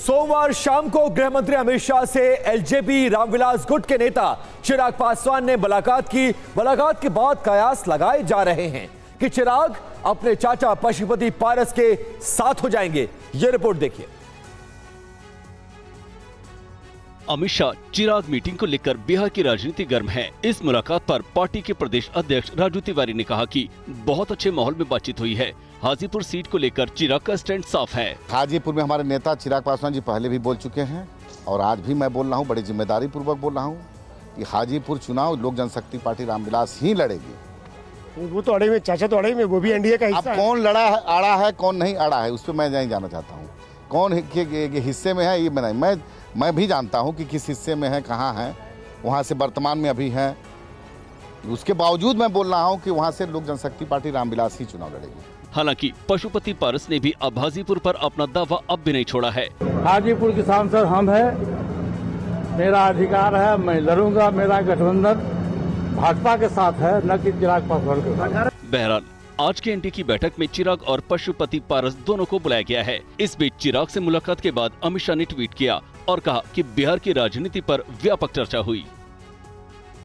सोमवार शाम को गृह मंत्री अमित शाह से एलजेपी रामविलास गुट के नेता चिराग पासवान ने मुलाकात की। मुलाकात के बाद कयास लगाए जा रहे हैं कि चिराग अपने चाचा पशुपति पारस के साथ हो जाएंगे। यह रिपोर्ट देखिए। अमित शाह चिराग मीटिंग को लेकर बिहार की राजनीति गर्म है। इस मुलाकात पर पार्टी के प्रदेश अध्यक्ष राजू तिवारी ने कहा कि बहुत अच्छे माहौल में बातचीत हुई है। हाजीपुर सीट को लेकर चिराग का स्टैंड साफ है। हाजीपुर में हमारे नेता चिराग पासवान जी पहले भी बोल चुके हैं और आज भी मैं बोल रहा हूँ, बड़ी जिम्मेदारी पूर्वक बोल रहा हूँ कि हाजीपुर चुनाव लोक जनशक्ति पार्टी रामविलास ही लड़ेगी। वो तो अड़े में, चाचा तो अड़े में, वो भी एनडीए का हिस्सा है। अब कौन लड़ा है, आड़ा है, कौन नहीं आड़ा है, उस पर मैं नहीं जानना चाहता हूँ। कौन के हिस्से में है ये मैं भी जानता हूँ कि किस हिस्से में है, कहाँ है, वहाँ से वर्तमान में अभी है। उसके बावजूद मैं बोल रहा हूँ कि वहाँ से लोक जनशक्ति पार्टी रामविलास ही चुनाव लड़ेगी। हालांकि पशुपति पारस ने भी अब हाजीपुर पर अपना दावा अब भी नहीं छोड़ा है। हाजीपुर के सांसद हम है, मेरा अधिकार है, मैं लड़ूंगा। मेरा गठबंधन भाजपा के साथ है, न कि चिराग पासवान के साथ। बहरहाल आज के एनडीए की बैठक में चिराग और पशुपति पारस दोनों को बुलाया गया है। इस बीच चिराग से मुलाकात के बाद अमित शाह ने ट्वीट किया और कहा कि बिहार की राजनीति पर व्यापक चर्चा हुई।